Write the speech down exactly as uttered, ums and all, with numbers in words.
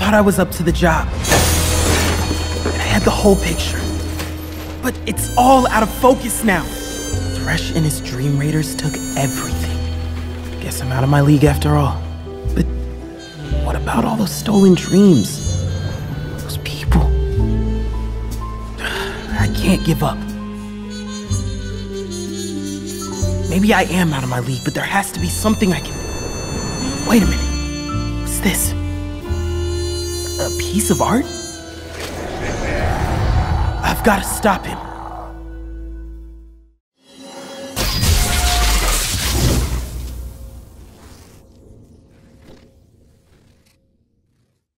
thought I was up to the job. I had the whole picture. But it's all out of focus now. Thresh and his Dream Raiders took everything. Guess I'm out of my league after all. But what about all those stolen dreams? Those people. I can't give up. Maybe I am out of my league, but there has to be something I can... Wait a minute. What's this? A piece of art? I've got to stop him.